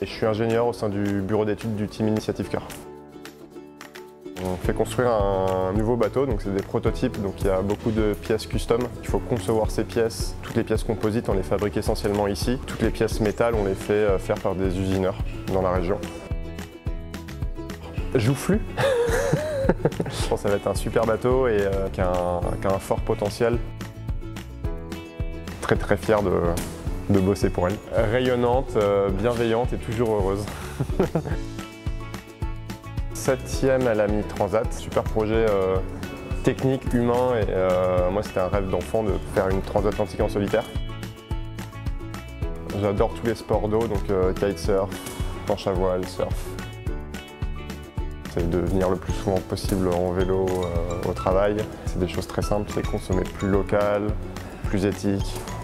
Je suis ingénieur au sein du bureau d'études du Team Initiative Cœur. On fait construire un nouveau bateau, donc c'est des prototypes, donc il y a beaucoup de pièces custom. Il faut concevoir ces pièces. Toutes les pièces composites, on les fabrique essentiellement ici. Toutes les pièces métal, on les fait faire par des usineurs dans la région. Joufflu. Je pense que ça va être un super bateau et qui a un fort potentiel. Très fier de bosser pour elle. Rayonnante, bienveillante et toujours heureuse. 7e à la mi-transat, super projet technique, humain et moi c'était un rêve d'enfant de faire une transatlantique en solitaire. J'adore tous les sports d'eau, donc kitesurf, planche à voile, surf. J'essaie de venir le plus souvent possible en vélo au travail. C'est des choses très simples, c'est consommer plus local, plus éthique.